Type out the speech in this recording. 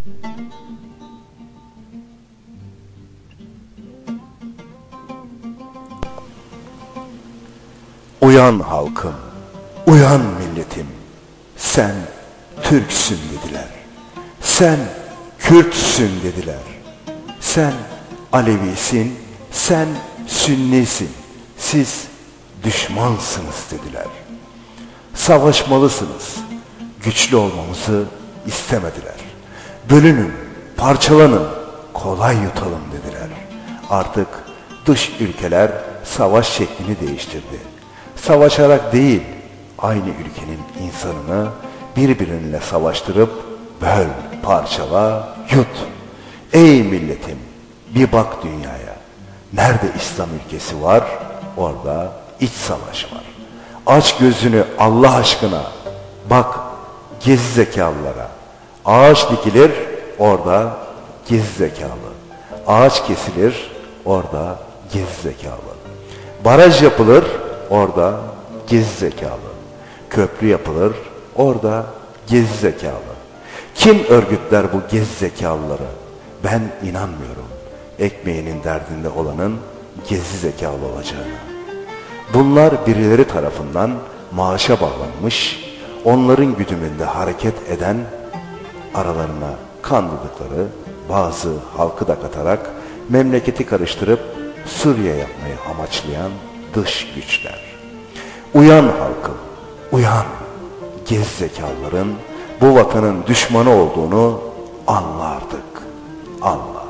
Uyan halkım, uyan milletim, sen Türksün dediler, sen Kürtsün dediler, sen Alevisin, sen Sünnisin, siz düşmansınız dediler. Savaşmalısınız, güçlü olmamızı istemediler. Bölünün, parçalanın, kolay yutalım dediler. Artık dış ülkeler savaş şeklini değiştirdi. Savaşarak değil, aynı ülkenin insanını birbirine savaştırıp böl, parçala, yut. Ey milletim, bir bak dünyaya. Nerede İslam ülkesi var, orada iç savaş var. Aç gözünü Allah aşkına, bak gezi zekalılara. Ağaç dikilir, orada gezi zekalı. Ağaç kesilir, orada gezi zekalı. Baraj yapılır, orada gezi zekalı. Köprü yapılır, orada gezi zekalı. Kim örgütler bu gezi zekalıları? Ben inanmıyorum ekmeğinin derdinde olanın gezi zekalı olacağına. Bunlar birileri tarafından maaşa bağlanmış, onların güdümünde hareket eden, aralarına kandırdıkları bazı halkı da katarak memleketi karıştırıp Suriye yapmayı amaçlayan dış güçler. Uyan halkım, uyan. Gerizekalıların bu vatanın düşmanı olduğunu anla artık. Anla.